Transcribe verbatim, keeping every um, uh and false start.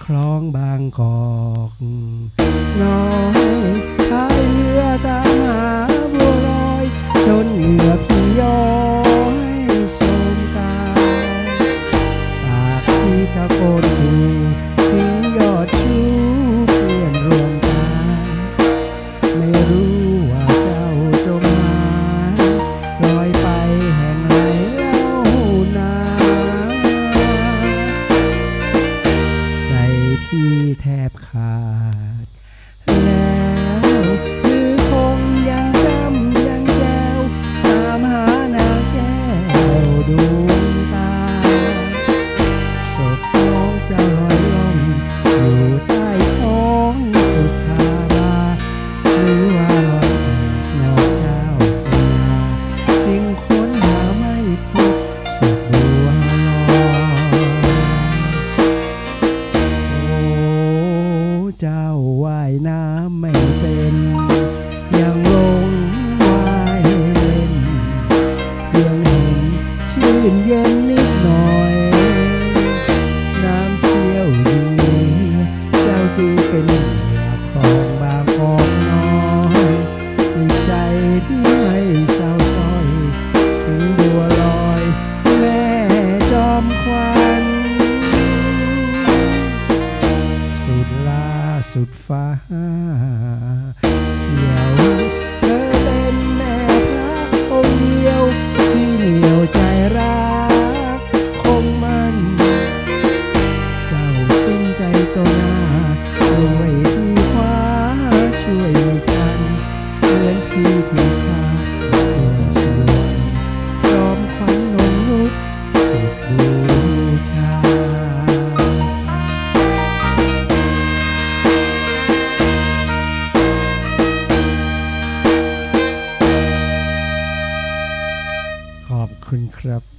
ลองบางกอกน้อยพายเรือตามหาบัวลอยจนเหงื่อพี่ย้อยโสมกายปากที่ตะโกนดูถึงยอดชูเพื่อนรวมกายไม่รู้ว่าเจ้าจมหายลอยไปแห่งไหนเล่านาใจพี่แทบขาดแล้วหรือคงยังจำยังแจวตามหานางแก้วดวงตาศพน้องจะลอยล่องอยู่ใต้ท้องสุขาราหรือว่าลอยนอกเจ้านาจึงค้นหาไม่พบสุดบัวลอยโอ้เจ้าว่ายน้ำไม่เป็นยังลงว่ายเล่นเพียงเห็นชื่นเย็นนิดหน่อยน้ำเชี่ยวดีเจ้าจึงเป็นเหยื่อของบางกอกน้อยจิตใจพี่ไม่เศร้าซ้อยถึงบัวลอยแม่จอมควันสุดลาสุดฟ้าเขียวเธอเป็นแม่พระองค์เดียวที่เหนียวใจรักคงมันเจ้าสิ้นใจต่อหน้าด้วยที่คว้าช่วยไม่ทันเหมือนพี่ที่ขาดเพื่อนชวนจอมขวัญนงนุชสุดบูชาขอบคุณครับ